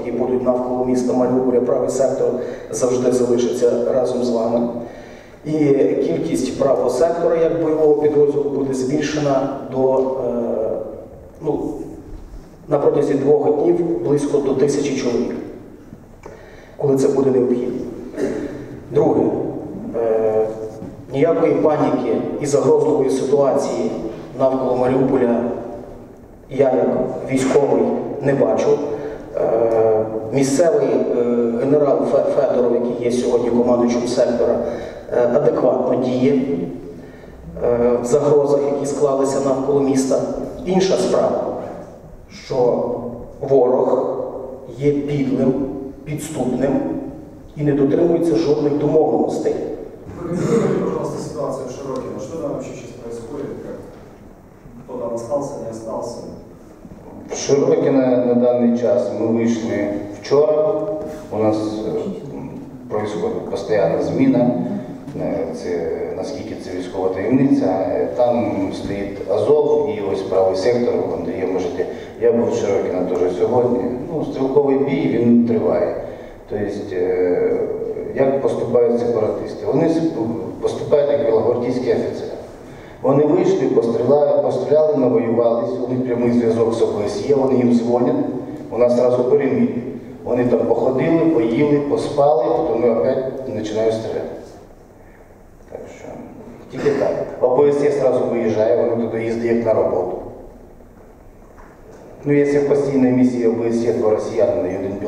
які будуть навколо міста Маріуполя, правий сектор завжди залишиться разом з вами. І кількість правого сектора як бойового підрозділу буде збільшена на протязі 2 днів близько до 1000 чоловік, коли це буде необхідно. Друге, ніякої паніки і загрозливої ситуації навколо Маріуполя я як військовий не бачу. Місцевий генерал Федоров, який є сьогодні командуючим сектора, адекватно діє в загрозах, які склалися навколо міста. Інша справа, що ворог є підлим, підступним і не дотримується жодних домовленостей. Прокомментируйте, пожалуйста, ситуацию в Широкино. Что там вообще сейчас происходит? Кто там остался, не остался? В Широкино на данный час мы вышли вчера. У нас происходит постоянно зміна. Наскільки це військова таємниця. Там стоїть Азов і ось правий сектор, Андрія можете. Я був в Широкино теж сьогодні. Стрілковий бій, він триває. Тобто, як поступають сепаратисти? Вони поступають як білогвардійські офіцери. Вони вийшли, постріляли, навоювались, у них прямий зв'язок з ОБСЄ, вони їм дзвонять, у нас одразу перемір'я. Вони там походили, поїли, поспали, потім опять починають стріляти. Так що, тільки так. ОБСЄ одразу виїжджає, вони туди їздять як на роботу. Якщо в постійній місії ОБСЄ 2 росіянина і 1